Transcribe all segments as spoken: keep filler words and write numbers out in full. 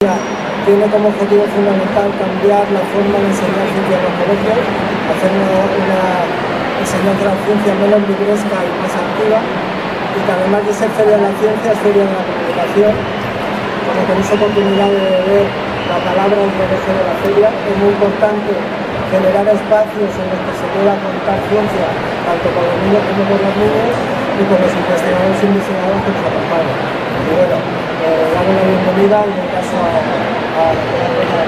Tiene como objetivo fundamental cambiar la forma de enseñar ciencia en los colegios, hacer una, una enseñanza de la ciencia menos libresca y más activa, y que además de ser feria de la ciencia es feria de la comunicación. Como tenéis oportunidad de ver la palabra en el eje de la feria, es muy importante generar espacios en los que se pueda contar ciencia, tanto con los niños como con los niños, y con los investigadores e investigadoras que nos acompañan. Y bueno, eh, damos la bienvenida y en caso a, a, a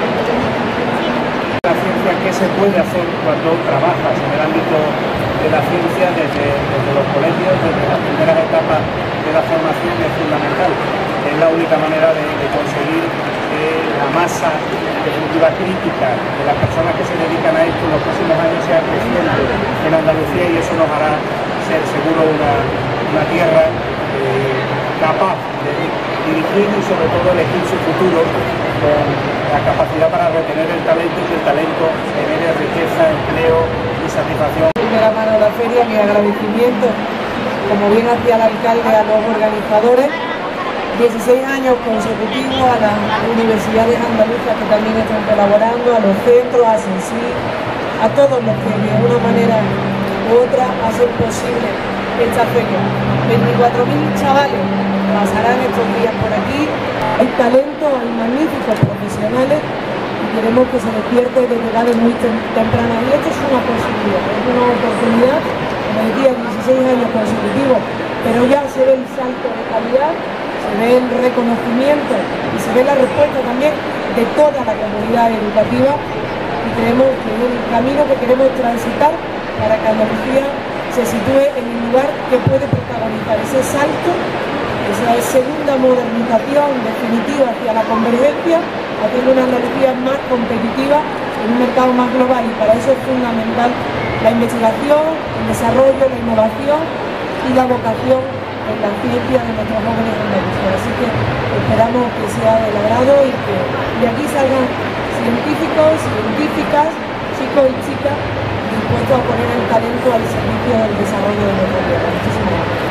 la ciencia, ¿qué se puede hacer cuando trabajas en el ámbito de la ciencia desde, desde los colegios, desde las primeras etapas de la formación? Es fundamental. Es la única manera de, de conseguir que la masa definitiva crítica de las personas que se dedican a esto en los próximos años sea creciente en Andalucía, y eso nos hará ser seguro una, una tierra eh, capaz de dirigir y sobre todo elegir su futuro con la capacidad para retener el talento y que el talento genere riqueza, empleo y satisfacción. De primera mano la feria, mi agradecimiento, como bien hacía el alcalde, a los organizadores, dieciséis años consecutivos, a las universidades andaluzas que también están colaborando, a los centros, a Sensi, a todos los que de una manera u otra hacen posible esta feria. veinticuatro mil chavales pasarán estos días por aquí. Hay talento, hay magníficos profesionales y queremos que se despierte desde edades muy tempranas. Y esto es una posibilidad, es una oportunidad, como decía, dieciséis años consecutivos, pero ya se ve el salto de calidad, se ve el reconocimiento y se ve la respuesta también de toda la comunidad educativa, y creemos que es el camino que queremos transitar para que Andalucía se sitúe en el lugar que puede protagonizar ese salto, esa segunda modernización definitiva hacia la convergencia, haciendo una Andalucía más competitiva en un mercado más global, y para eso es fundamental la investigación, el desarrollo, la innovación y la vocación en la ciencia de nuestros jóvenes andaluces. Así que esperamos que sea del agrado y que de aquí salgan científicos, científicas, chicos y chicas dispuestos a poner el talento al servicio del desarrollo de nuestra tierra. Muchísimas gracias.